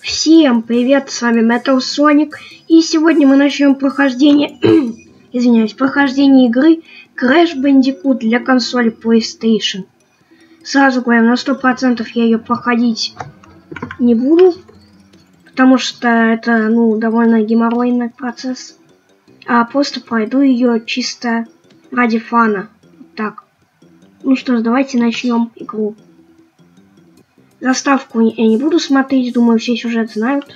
Всем привет, с вами Metal Sonic, и сегодня мы начнем прохождение, прохождение игры Crash Bandicoot для консоли PlayStation. Сразу говорю, на 100% я ее проходить не буду, потому что это, довольно геморройный процесс, а просто пройду ее чисто ради фана. Вот так. Ну что ж, давайте начнем игру. Заставку я не буду смотреть, думаю, все сюжет знают.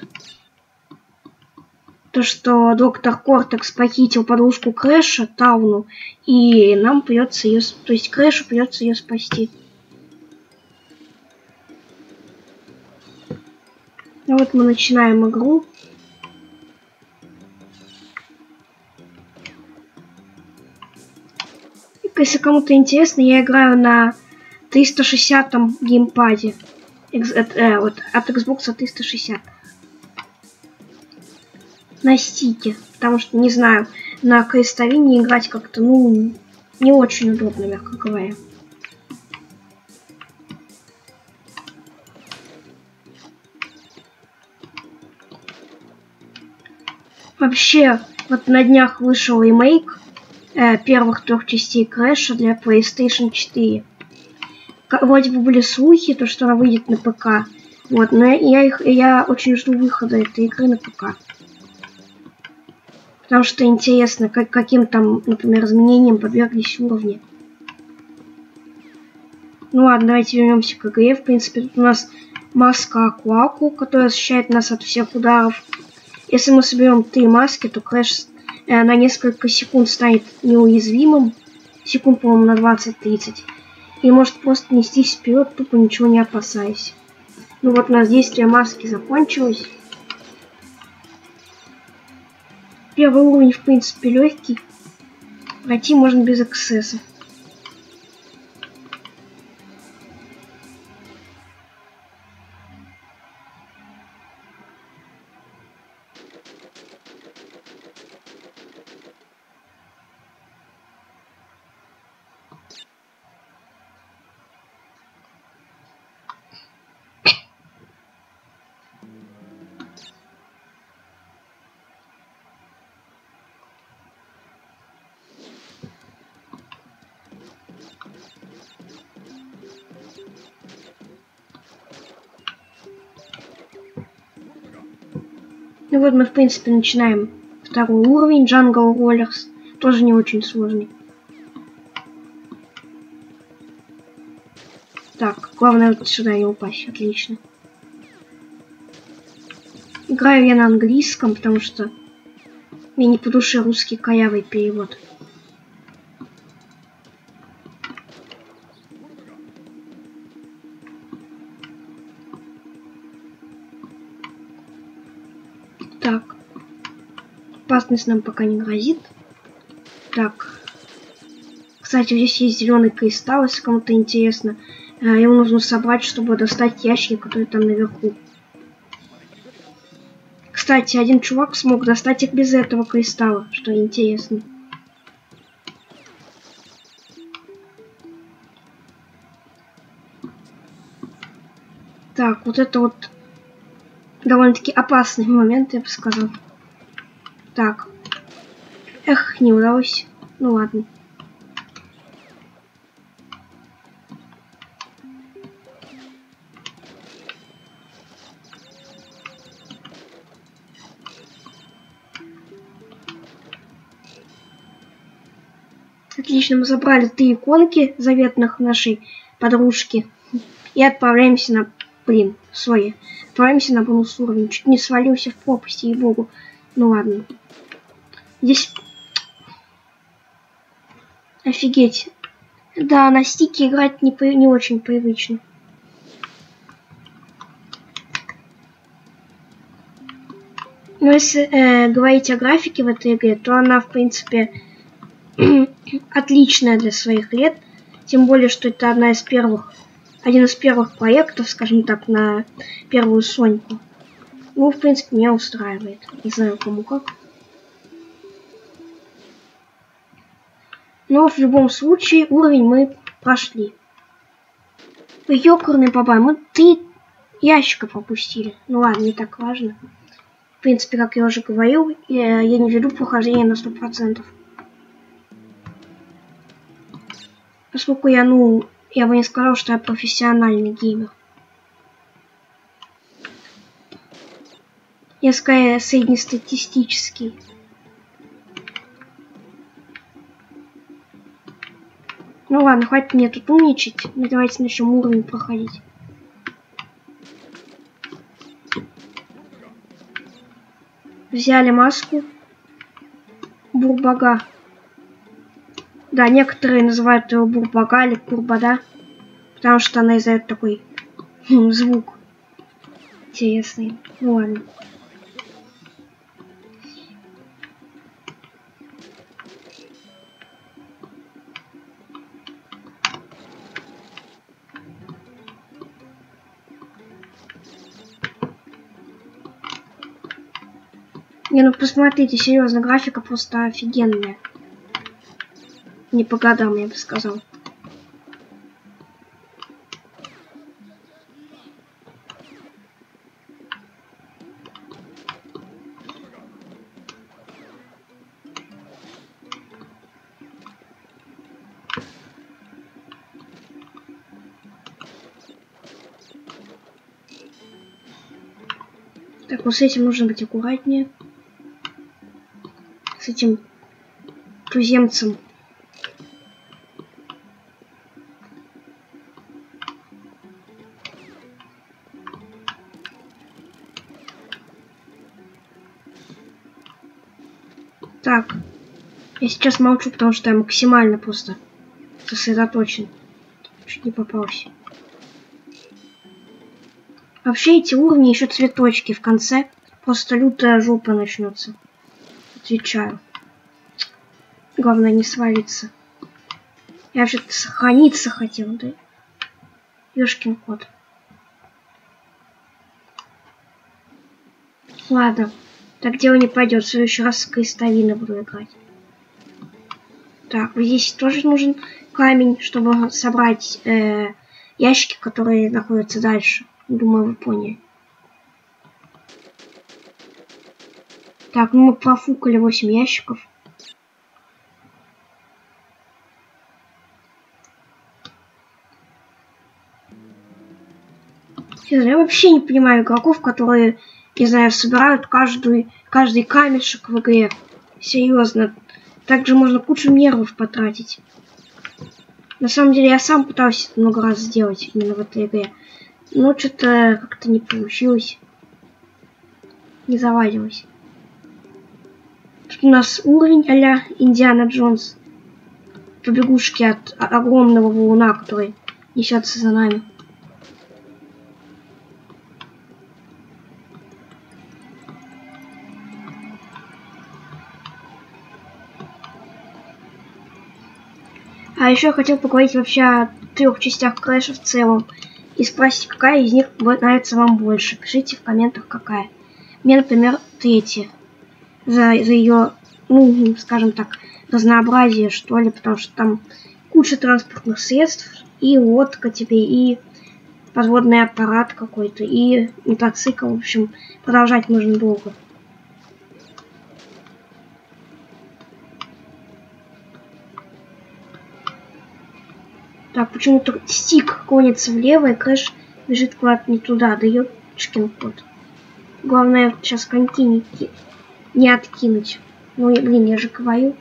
То, что доктор Кортекс похитил подружку Крэша, Тауну, и нам придется ее, то есть Крэшу придется ее спасти. Ну вот мы начинаем игру. И, если кому-то интересно, я играю на 360-м геймпаде. Вот, от Xbox 360. На стике, потому что, не знаю, на крестовине играть как-то, не очень удобно, мягко говоря. Вообще, вот на днях вышел ремейк первых 3 частей Крэша для PlayStation 4. Вроде бы были слухи, то, что она выйдет на ПК. Вот, но я очень жду выхода этой игры на ПК. Потому что интересно, каким там, например, изменениям подверглись уровни. Ну ладно, давайте вернемся к игре. В принципе, тут у нас маска Акуаку, которая защищает нас от всех ударов. Если мы соберем 3 маски, то Крэш на несколько секунд станет неуязвимым. Секунд, по-моему, на 20-30. И может просто нестись вперед, тупо ничего не опасаясь. Ну вот у нас действие маски закончилось. Первый уровень, в принципе, легкий. Пройти можно без эксцессов. Ну вот мы, в принципе, начинаем второй уровень, Jungle Rollers. Тоже не очень сложный. Так, главное вот сюда не упасть. Отлично. Играю я на английском, потому что мне не по душе русский корявый перевод. Так. Опасность нам пока не грозит. Так. Кстати, здесь есть зеленый кристалл, если кому-то интересно. Его нужно собрать, чтобы достать ящики, которые там наверху. Кстати, один чувак смог достать их без этого кристалла, что интересно. Так, вот это вот довольно-таки опасный момент, я бы сказал. Так. Эх, не удалось. Ну ладно. Отлично, мы забрали 3 иконки заветных нашей подружки. И отправляемся на... Отправляемся на бонус уровень. Чуть не свалился в пропасть, ей-богу. Ну ладно. Здесь... Офигеть. Да, на стике играть не очень привычно. Но если говорить о графике в этой игре, то она, в принципе, отличная для своих лет. Тем более, что это один из первых проектов, скажем так, на первую Соньку. Ну, в принципе, меня устраивает. Не знаю, кому как. Но в любом случае уровень мы прошли. Ёкарный бабай, мы 3 ящика пропустили. Ну ладно, не так важно. В принципе, как я уже говорил, я не веду прохождение на 100%. Поскольку я бы не сказал, что я профессиональный геймер. Я скорее среднестатистический. Ну ладно, хватит мне тут умничать. Ну, давайте начнем уровень проходить. Взяли маску Бурбага. Да, некоторые называют его Бурбага или Курбада, потому что она издает такой звук интересный. Ну ладно. Не, ну посмотрите, серьезно, графика просто офигенная. Не по годам, я бы сказал. Так, вот с этим нужно быть аккуратнее. С этим туземцем. Так, я сейчас молчу, потому что я максимально просто сосредоточен. Чуть не попался. Вообще эти уровни еще цветочки в конце. Просто лютая жопа начнется. Отвечаю. Главное не свалиться. Я вообще-то сохраниться хотел, да? Ёшкин кот. Ладно. Так дело не пойдет. В следующий раз с крестовины буду играть. Так, вот здесь тоже нужен камень, чтобы собрать ящики, которые находятся дальше. Думаю, вы поняли. Так, ну мы профукали 8 ящиков. Я вообще не понимаю игроков, которые, не знаю, собирают каждый камешек в игре. Серьезно. Также можно кучу нервов потратить. На самом деле я сам пытался это много раз сделать именно в этой игре. Но что-то как-то не получилось. Не заладилось. Тут у нас уровень а-ля Индиана Джонс. Побегушки от огромного валуна, который несется за нами. А еще я хотел поговорить вообще о 3 частях Крэша в целом. И спросить, какая из них нравится вам больше. Пишите в комментах, какая. Мне, например, 3. За ее, ну, скажем так, разнообразие, что ли. Потому что там куча транспортных средств. И лодка тебе, и подводный аппарат какой-то, и мотоцикл. В общем, продолжать можно долго. Так, почему-то стик клонится влево, и Крэш бежит куда-то не туда, да ёшкин кот. Главное сейчас коньки не откинуть. Ну, блин, я же говорю.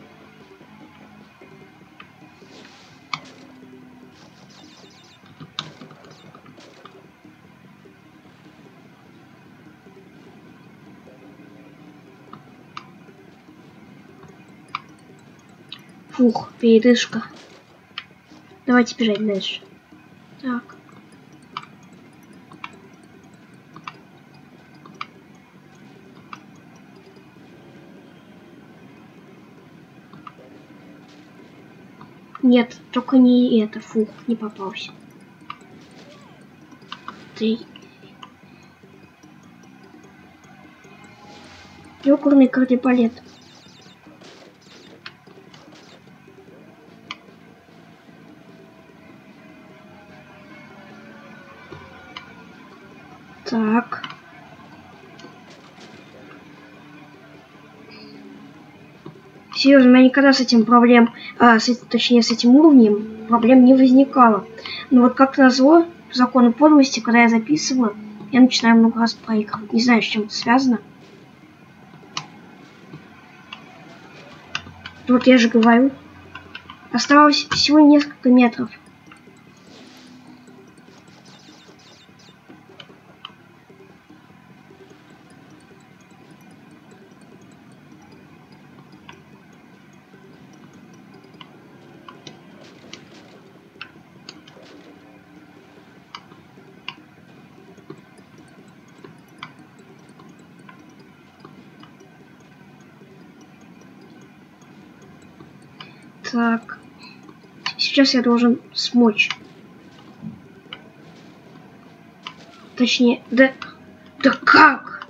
Фух, передышка. Давайте бежать дальше. Так. Нет, только не это. Фух, не попался. Ты. Ёкарный кардебалет. Серьезно, у меня никогда с этим точнее с этим уровнем проблем не возникало. Но вот как назло, по закону подлости, когда я записываю, я начинаю много раз проигрывать. Не знаю, с чем это связано. Вот я же говорю. Оставалось всего несколько метров. Так. Сейчас я должен смочь. Точнее, да как?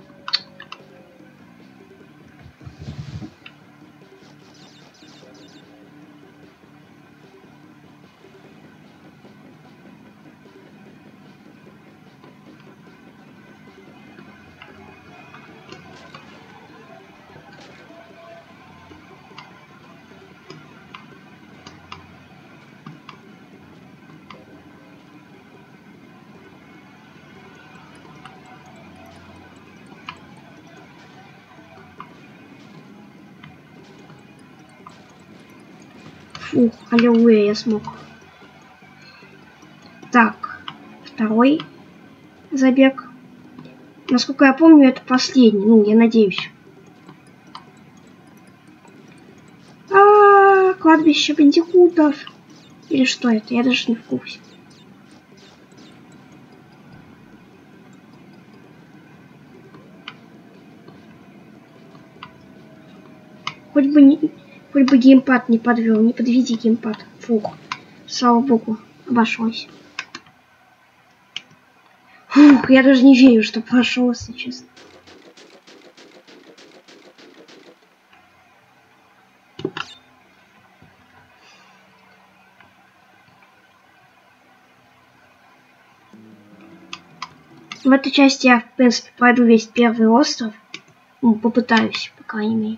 Фух, аллилуйя, я смог. Так, второй забег. Насколько я помню, это последний. Ну, я надеюсь. Кладбище бандикутов. Или что это? Я даже не в курсе. Хоть бы геймпад не подвел. Не подведи геймпад. Фух. Слава богу, обошлось. Фух, я даже не верю, что прошел, если честно. В этой части я, в принципе, пройду весь первый остров. Ну, попытаюсь, по крайней мере.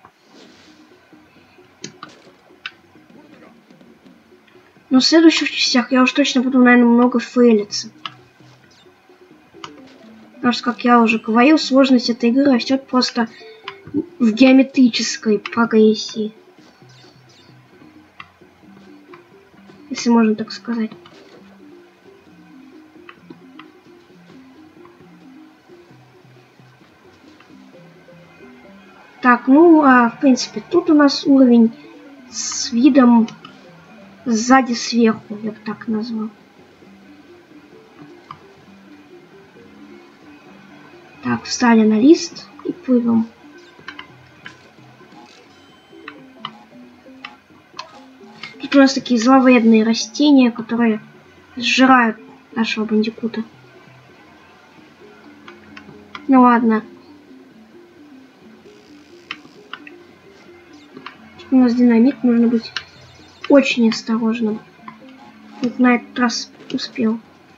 Но в следующих частях я уж точно буду, наверное, много фейлиться. Потому что, как я уже говорил, сложность этой игры растет просто в геометрической прогрессии. Если можно так сказать. Так, ну, в принципе, тут у нас уровень с видом сзади сверху, я бы так назвал. Так, встали на лист и плывем. Тут у нас такие зловредные растения, которые сжирают нашего бандикута. Ну ладно. Тут у нас динамит, нужно быть очень осторожным. Вот на этот раз успел.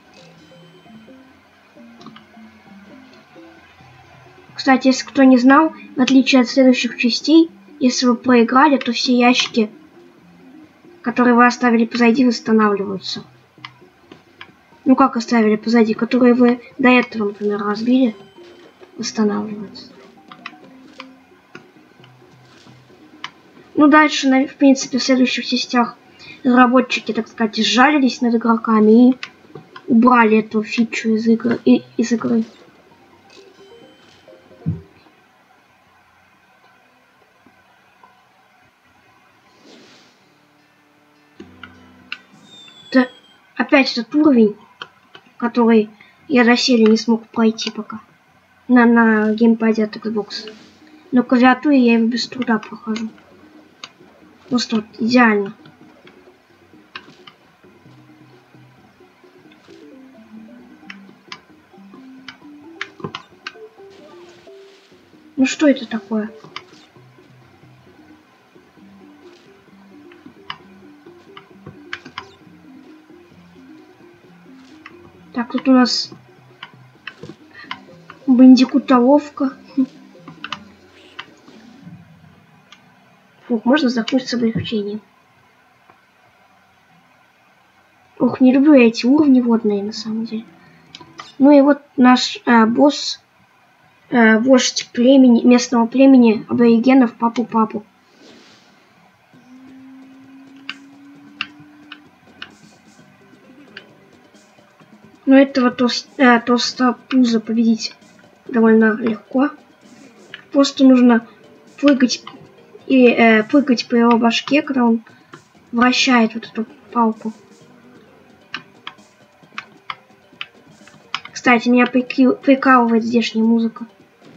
Кстати, если кто не знал, в отличие от следующих частей, если вы проиграли, то все ящики, которые вы оставили позади, восстанавливаются. Ну как оставили позади? Которые вы до этого, например, разбили, восстанавливаются. Ну дальше, в принципе, в следующих частях разработчики, так сказать, сжалились над игроками и убрали эту фичу из игры. Это опять этот уровень, который я доселе не смог пройти пока. На геймпаде от Xbox. Но клавиатуре я его без труда прохожу. Просто вот идеально. Ну что это такое? Так, тут у нас бандикутоловка. Фух, можно вздохнуть с облегчением. Ух, не люблю я эти уровни водные, на самом деле. Ну и вот наш босс, вождь племени, местного племени аборигенов Папу-Папу. Но этого толстопуза победить довольно легко. Просто нужно прыгать и прыгать по его башке, когда он вращает вот эту палку. Кстати, меня прикалывает здешняя музыка.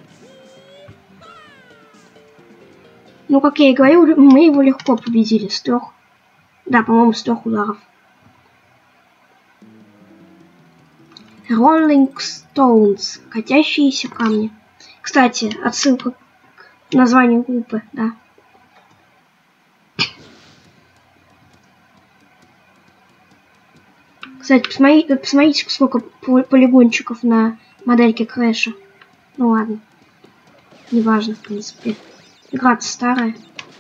Ну, как я и говорил, мы его легко победили с 3. Да, по-моему, с 3 ударов. Rolling Stones. Катящиеся камни. Кстати, отсылка к названию группы, да. Кстати, посмотрите, сколько полигончиков на модельке Крэша. Ну ладно. Неважно, в принципе. Игра старая.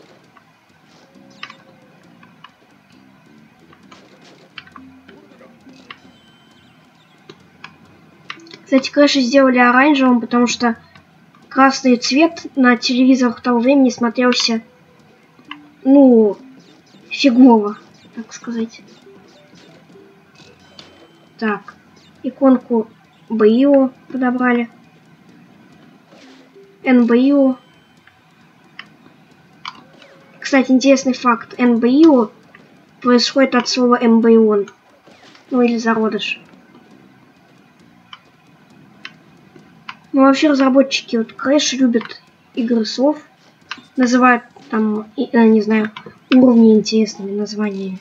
Кстати, Крэша сделали оранжевым, потому что красный цвет на телевизорах того времени смотрелся, ну, фигово, так сказать. Так, иконку БИО подобрали. НБИО. Кстати, интересный факт. НБИО происходит от слова эмбрион. Ну или зародыш. Ну вообще разработчики вот Crash любят игры слов. Называют там, не знаю, уровни интересными названиями.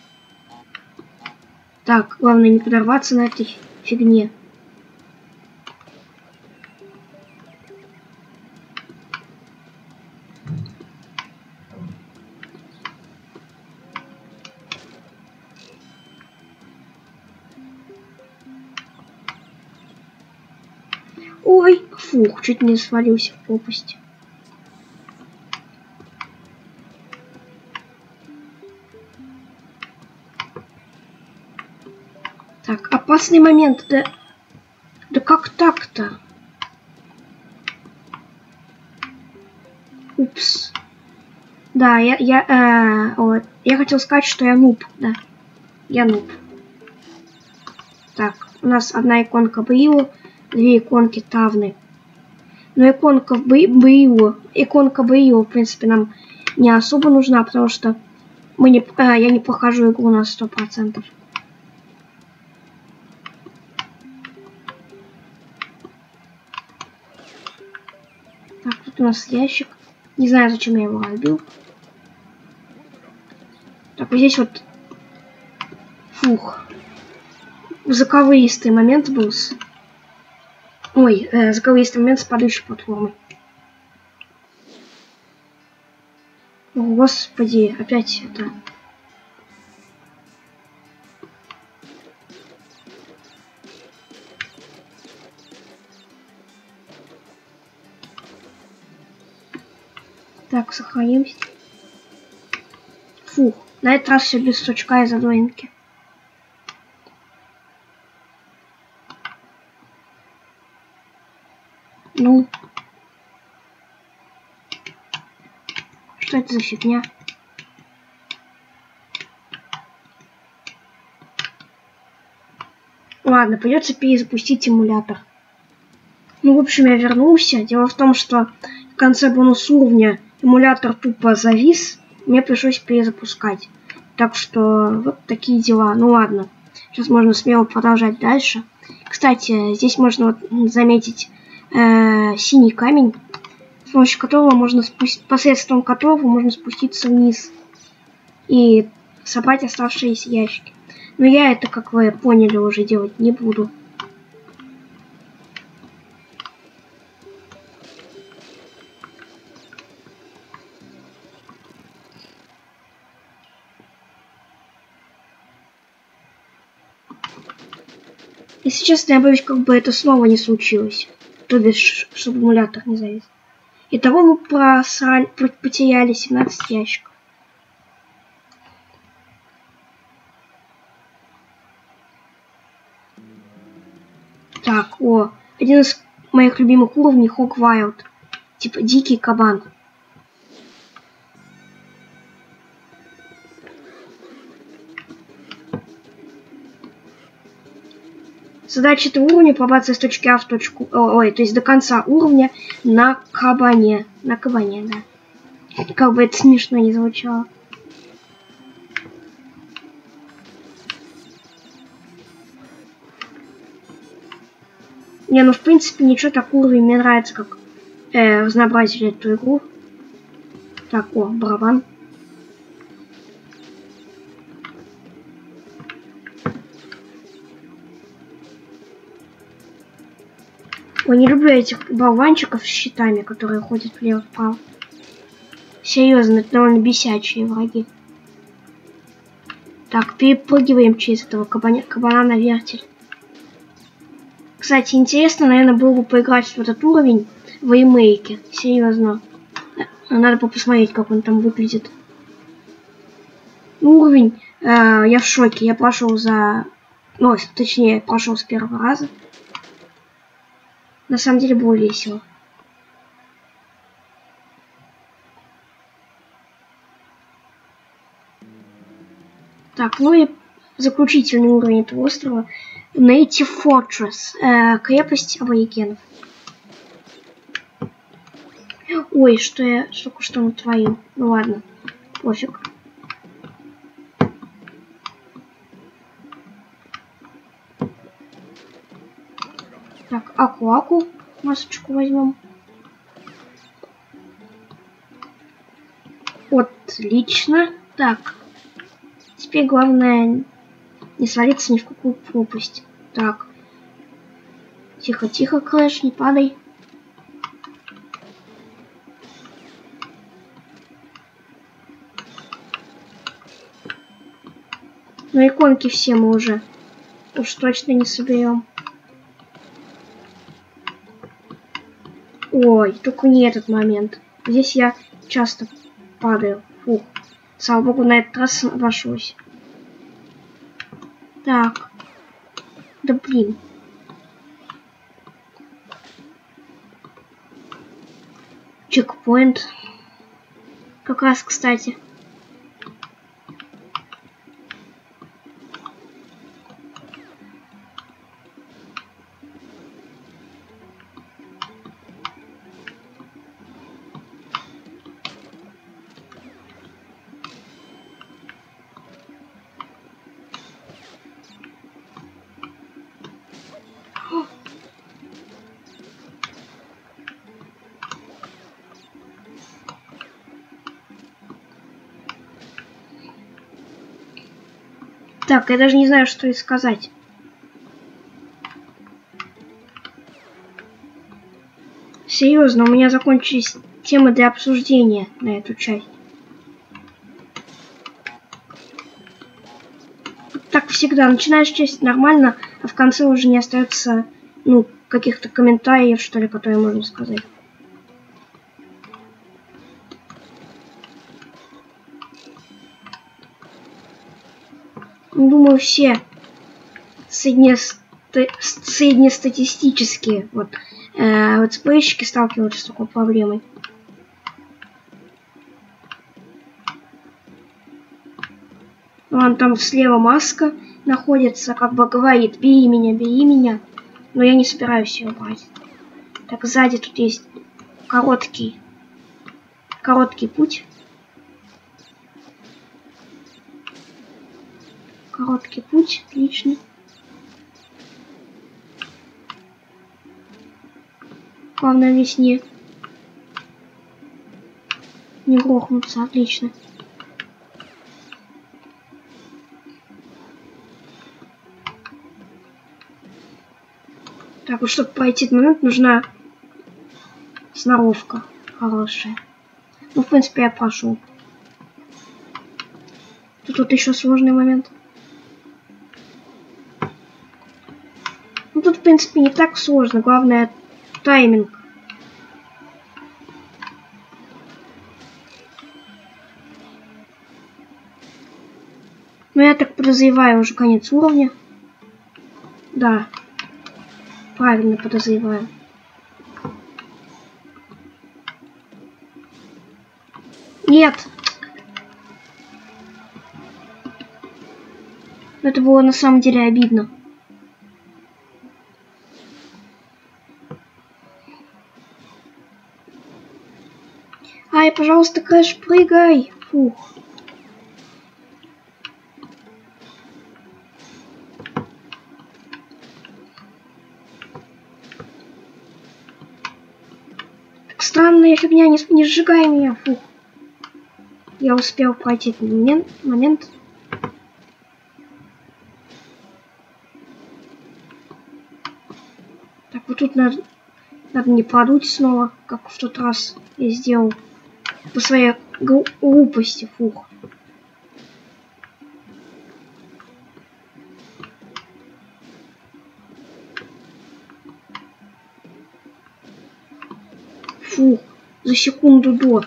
Так, главное не подорваться на этой фигне. Ой, фух, чуть не свалился в пропасть. Так, опасный момент, да... Да как так-то? Упс. Да, я хотел сказать, что я нуб, да. Я нуб. Так, у нас одна иконка БИО, 2 иконки Тавны. Но иконка БИО, в принципе, нам не особо нужна, потому что я не прохожу игру на 100%. Так, тут у нас ящик. Не знаю, зачем я его разбил. Так, вот здесь вот... Фух. Заковыристый момент был с... Ой, заковыристый момент с падающей платформой. О, господи, опять это... Так, сохранимся. Фух, на этот раз все без сучка и задвоинки. Ну. Что это за фигня? Ладно, придется перезапустить эмулятор. Ну, в общем, я вернулся. Дело в том, что в конце бонус уровня эмулятор тупо завис. Мне пришлось перезапускать. Так что вот такие дела. Ну ладно. Сейчас можно смело продолжать дальше. Кстати, здесь можно вот заметить синий камень, с помощью которого можно посредством которого можно спуститься вниз и собрать оставшиеся ящики. Но я это, как вы поняли, уже делать не буду. Если честно, я боюсь, как бы это снова не случилось. То бишь, чтобы эмулятор не завис. Итого мы потеряли 17 ящиков. О, один из моих любимых уровней Hog Wild. Типа дикий кабан. Задача этого уровня пробраться с точки А в точку... Ой, то есть до конца уровня на кабане. На кабане, да. Как бы это смешно не звучало. Не, ну в принципе ничего, так уровень мне нравится, как разнообразили эту игру. Так, о, барабан. Ой, не люблю этих болванчиков с щитами, которые ходят влево-вправо. Серьезно, это довольно бесячие враги. Так, перепрыгиваем через этого кабана на вертель. Кстати, интересно, наверное, было бы поиграть в этот уровень в ремейке. Серьезно. Надо бы посмотреть, как он там выглядит. Уровень, я в шоке. Я прошел за... Ну, точнее, прошел с первого раза. На самом деле было весело. Так, ну и заключительный уровень этого острова. Native Fortress. Крепость аборигенов. Ой, что я только что натворил. Ну ладно, пофиг. Так, аку-аку. Масочку возьмем. Отлично. Так. Теперь главное не свалиться ни в какую пропасть. Так. Тихо-тихо, Крэш, не падай. Но иконки все мы уже уж точно не соберем. Ой, только не этот момент. Здесь я часто падаю. Фух. Слава богу, на этот раз обошлось. Так. Да блин. Чекпоинт. Как раз, кстати. Так, я даже не знаю, что и сказать. Серьезно, у меня закончились темы для обсуждения на эту часть. Так всегда. Начинаешь часть нормально, а в конце уже не остается, ну, каких-то комментариев, что ли, которые можно сказать. Думаю, все среднестатистические летсплейщики сталкиваются с такой проблемой. Вон там слева маска находится, как бы говорит: бери меня, но я не собираюсь ее брать. Так, сзади тут есть короткий путь. Короткий путь, отлично. Главное здесь не грохнуться, отлично. Так, вот чтобы пройти этот момент, нужна сноровка хорошая. Ну, в принципе, я прошел. Тут еще сложный момент. Ну, тут, в принципе, не так сложно. Главное, тайминг. Но я так подозреваю, уже конец уровня. Да. правильно подозреваю. Нет! Это было на самом деле обидно. Ай, пожалуйста, Крэш, прыгай! Фух. Так странная фигня, не сжигай меня, фух. Я успел пройти этот момент. Так, вот тут надо не подуть снова, как в тот раз я сделал. По своей глупости, фух. Фух, за секунду до.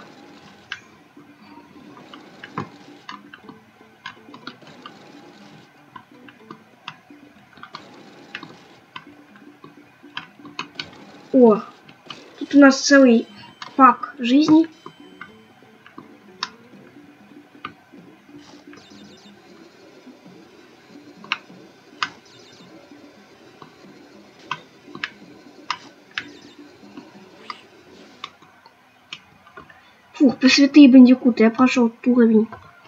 О, тут у нас целый пак жизней. Фух, пресвятые бандикуты, я прошел этот уровень.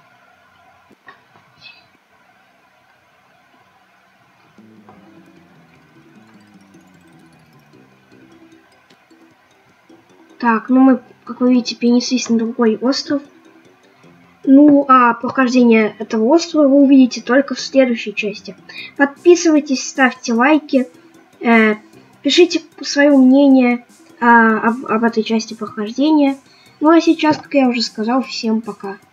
Так, ну мы, как вы видите, перенеслись на другой остров. Ну, а прохождение этого острова вы увидите только в следующей части. Подписывайтесь, ставьте лайки, пишите свое мнение об этой части прохождения. Ну а сейчас, как я уже сказал, всем пока.